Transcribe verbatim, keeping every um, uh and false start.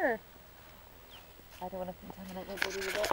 here. I don't want to contaminate my body with it.